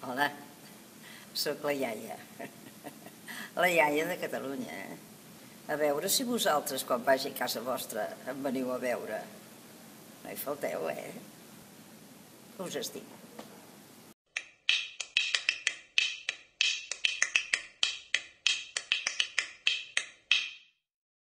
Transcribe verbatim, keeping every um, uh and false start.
Hola, sóc la iaia. La iaia de Catalunya. A veure si vosaltres, quan vagi a casa vostra, em veniu a veure. No hi falteu, eh? Us estimo.